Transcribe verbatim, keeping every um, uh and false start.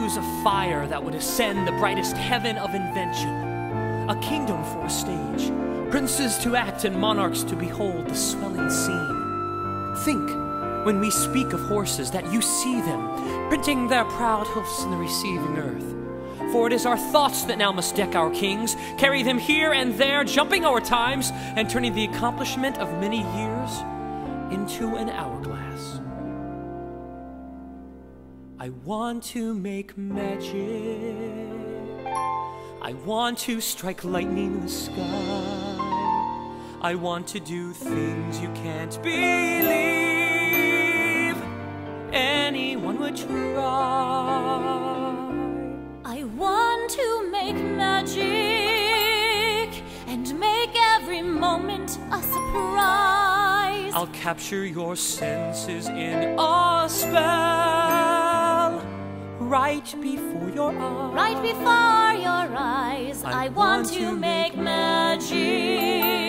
fuse a fire that would ascend the brightest heaven of invention. A kingdom for a stage, princes to act and monarchs to behold the swelling scene. Think, when we speak of horses, that you see them, printing their proud hoofs in the receiving earth. For it is our thoughts that now must deck our kings, carry them here and there, jumping our times, and turning the accomplishment of many years into an hourglass. I want to make magic. I want to strike lightning in the sky. I want to do things you can't believe anyone would try. I want to make magic and make every moment a surprise. I'll capture your senses in a spell right before your eyes. Right before your eyes, I, I want, want to to make make magic.